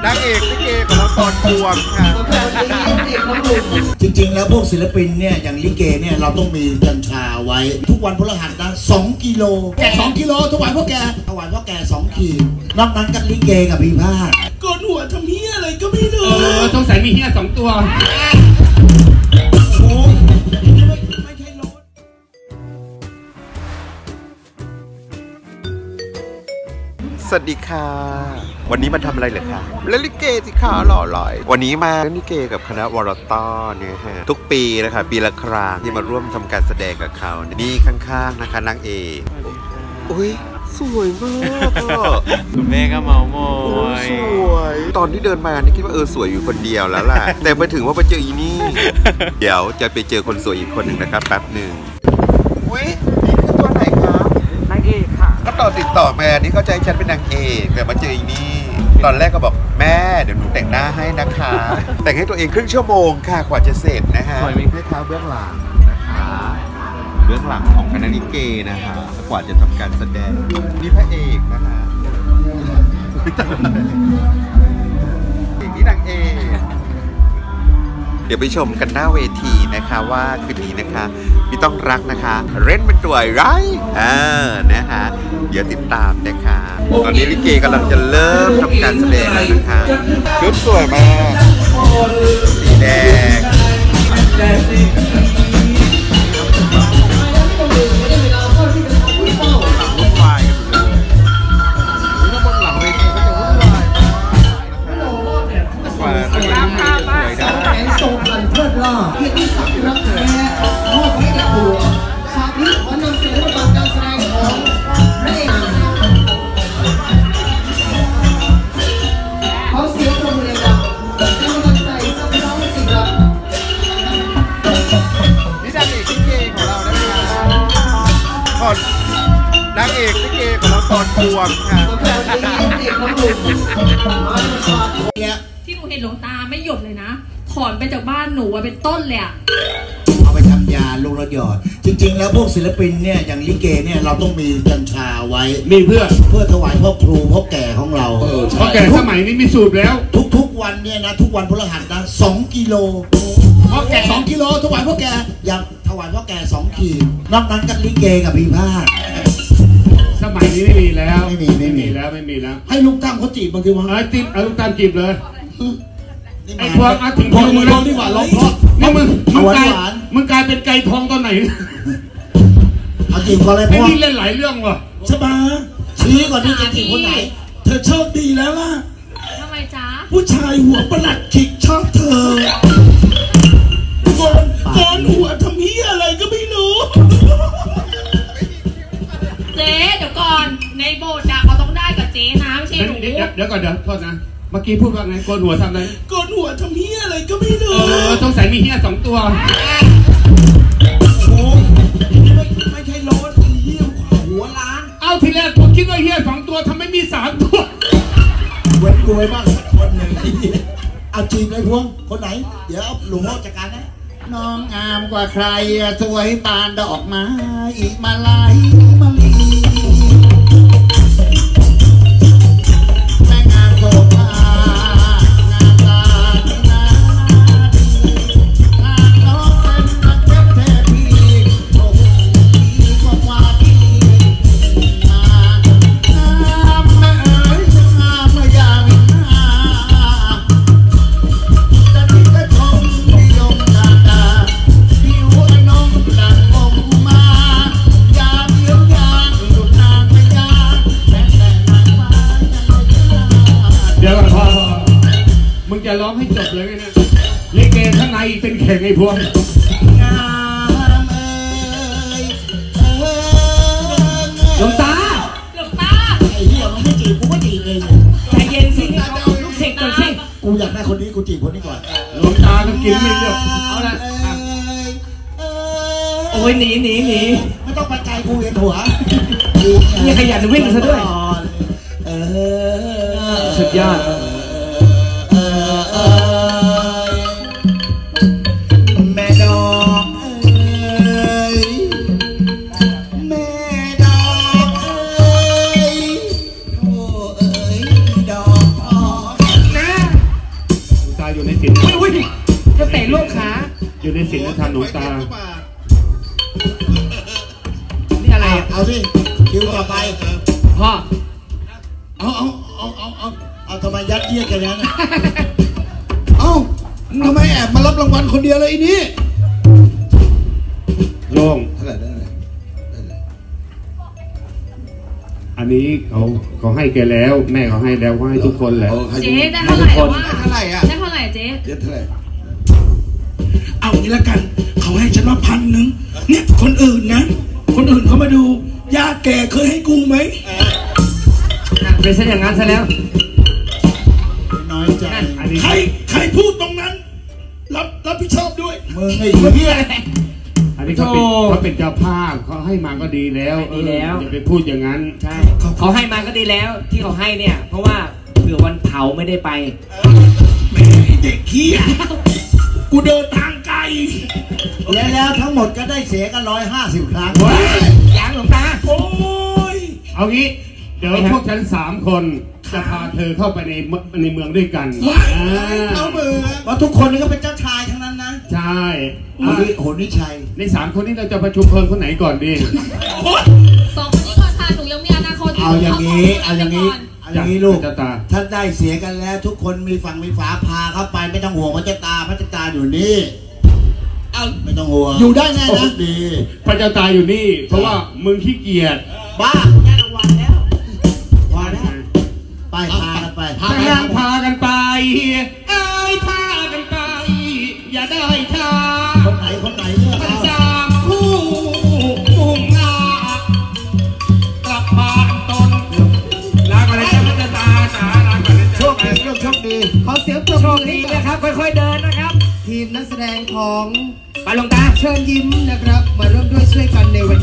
นางเอกลิเกของเราตอนบวมค่ะจริงๆแล้วพวกศิลปินเนี่ยอย่างลิเกเนี่ยเราต้องมีกัญชาไว้ทุกวันพฤหัสนะ2 กิโลแก2 กิโลถวายพ่อแก2 ขีดนอกนั้นก็ลิเกกับพี่ผ้าโกนหัวทำเหี้ยอะไรก็ไม่รู้ต้องใส่มีเหี้ย2 ตัวสวัสดีค่ะวันนี้มาทำอะไรเหรอคะเล่นลิเกสิคะหล่อลอยวันนี้มาเล่นลิเกกับคณะวรต้อเนี่ยฮะทุกปีนะคะปีละครั้งที่มาร่วมทำการแสดงกับเขานี่ข้างๆนะคะนางเอกอุ้ยสวยมากคุณแม่ก็เมาโมยสวยตอนที่เดินมานี่คิดว่าสวยอยู่คนเดียวแล้วล่ะแต่ไปถึงว่าไปเจออีนี่เดี๋ยวจะไปเจอคนสวยอีกคนหนึ่งนะครับแป๊บหนึ่งอุ้ยนี่คือตัวไหนครับนางเอกค่ะก็ต่อติดต่อมานี่เขาใจฉันเป็นนางเอกแต่มาเจออีนี่ตอนแรกก็บอกแม่เดี๋ยวหนูแต่งหน้าให้นะคะแต่งให้ตัวเองครึ่งชั่วโมงค่ะกว่าจะเสร็จนะฮะสวยไหมคะเบื้องหลังนะคะเบื้องหลังของคณะลิเกนะคะกว่าจะทำการแสดงนี่พระเอกนะคะนี่นางเอกเดี๋ยวไปชมกันหน้าเวทีนะคะว่าคืนนี้นะคะพี่ต้องรักนะคะเล่นเป็นตัวร้ายนะคะเดี๋ยวติดตามนะคะตอนนี้ลิเกกำลังจะเริ่มทำการแสดงแล้วนะคะชุดสวยมากสีแดงนางเอกลิเกของเราตอนบวมค่ะที่หนูเห็นหลวงตาไม่หยุดเลยนะถอนไปจากบ้านหนูเป็นต้นเลยอะเอาไปทำยาลูกระยอดจริงๆแล้วพวกศิลปินเนี่ยอย่างลิเกเนี่ยเราต้องมีกัญชาไว้มีเพื่อถวายพ่อครูพ่อแก่ของเราพ่อแก่สมัยนี้มีสูบแล้วทุกวันเนี่ยนะทุกวันพฤหัสนะ2 กิโลพ่อแก่2 กิโลถวายพ่อแกอย่างถวายพ่อแก่2 ขีดนอกนั้นก็ลิเกกับพี่ผ้าสมัยนี้ไม่มีแล้วไม่มีแล้วให้ลูกตั้มเขาจีบบางทีว่าลูกตั้มจีบเลยไอ้พวกถึงพวกมึงร้องดีกว่าร้องเพราะนี่มึงกลายเป็นไก่ทองตอนไหนเอาจีบเขาเลยพ่อนี่เล่นหลายเรื่องว่ะใช่ปะชี้ก่อนที่จะจีบคนไหนเธอโชคดีแล้วล่ะทำไมจ๊ะผู้ชายหัวประหลัดขิกชอบเธอก้อนหัวทำเหี้ยอะไรก็ไม่รู้เจ๊เดี๋ยวก่อนในโบสถ์เขาต้องได้กับเจ๊นะไม่ใช่หนูเดี๋ยวก่อนโทษนะเมื่อกี้พูดว่าไงโกนหัวทำอะไรโกนหัวทำเหี้ยอะไรก็ไม่รู้ต้องใส่มีเหี้ย2 ตัวโอ้ไม่ใช่โรสเหี้ยหัวล้านเอาทีแรกผมคิดว่าเหี้ย2 ตัวทำไมมี3 ตัวเว้นรวยมากสักคนหนึ่งเอาจีบเลยพวงคนไหนเดี๋ยวหลวงพ่อจัดการนะน้องงามกว่าใครสวยปานดอกไม้มาลายมาลีแม่งามโกภางามตาที่นาทางน้องเป็นนักเก็บเทพีโอ้โหกว่าที่งามแม่เอ๋ยงามเมื่อยามจะที่จะชมนิยมผิวไอ้น้องดังมงมายามเลี้ยงยางลูกนางไม่ยางแต่นางฟ้ายังไม่ยางเดี๋ยวก่อนพ่อมึงจะร้องให้จบเลยไงเนี่ยลิเกข้างในเป็นแข่งไอ้พวงงามเอ๋ยหลวงตาไอ้เหี้ยมันไม่จีบกูก็จีบเองใจเย็นสิลูกเสกก่อนสิกูอยากได้คนนี้กูจีบคนนี้ก่อนหลวงตาต้องกินไม่เลือกเอาละโอ้ยหนีไม่ต้องปัจจัยกูเวียนหัวนี่ขยันวิ่งซะด้วยสุดยอดแม่ดอกแม่ดอกโอ้ดอกอยู่ในศีลธรรมหลวงตานี่อะไรอ่ะเอาสิคิวต่อไปพ่อเอาทำไมยัดเยียดกันอย่างนั้นเอ้าทำไมแอบมารับรางวัลคนเดียวเลยอีนี่โยงเท่าไหร่ได้เลยอันนี้เขาให้แกแล้ว แม่เขาให้แล้วเขาให้ทุกคนแหละเจ๊ได้เท่าไหร่วะเท่าไหร่อ่ะได้เท่าไหร่เจ๊เจ็ดเท่าไหร่เอางี้ละกัน เขาให้ฉันมา1,000เนี่ยคนอื่นนะ คนอื่นเขามาดูญาติแกเคยให้กูไหมเป็นเช่นอย่างนั้นซะแล้วน้อยใจอันนี้ใครพูดตรงนั้น รับผิดชอบด้วยมึงไอ้เหี้ยอันนี้เขาเป็นเจ้าภาพเขาให้มาก็ดีแล้วดีแล้วอย่าไปพูดอย่างนั้นใช่เขาให้มาก็ดีแล้วที่เขาให้เนี่ย เพราะว่าเผื่อวันเผาไม่ได้ไปแม่เด็กเหี้ยกูเดินทางไกลแล้วทั้งหมดก็ได้เสียกัน150 ครั้งยังหลวงตาโอ้ยเอางี้เดี๋ยวพวกฉัน3 คนจะพาเธอเข้าไปในเมืองด้วยกันเอามือเพราะทุกคนนี่ก็เป็นเจ้าชายทั้งนั้นนะใช่โหนิชัยใน3 คนนี้เราจะประชุมเพลิงคนไหนก่อนดีสองคนนี้ก่อนค่ะหนูยังมีอนาคตเอาอย่างนี้ลูกเจ้าตาท่านได้เสียกันแล้ว ทุกคนมีฝั่งมีฝาพาเข้าไปไม่ต้องห่วงพระเจ้าตาอยู่นี่ไม่ต้องห่วงอยู่ได้แน่นะดีพระเจ้าตาอยู่นี่ เพราะว่ามึงขี้เกียจบ้าได้รางวัลแล้ววันแล้วไปพากันไปพากันไปเอ้ยพากันไปอย่าได้ช้าคนไหนเนี่ยมันจากคู่มุ่งหน้ากลับบ้านตนลาก่อนเลยจ้าพระเจ้าตาจ๋าลาก่อนเลยจ้าโชคดีโชคดีขอเสียงปรบโชมืคอดีให้นะกับครับค่อยๆเดินนะครับทีมนักแสดงของไปหลวงตาเชิญยิ้มนะครับ มาร่วมด้วยช่วยกันในวัน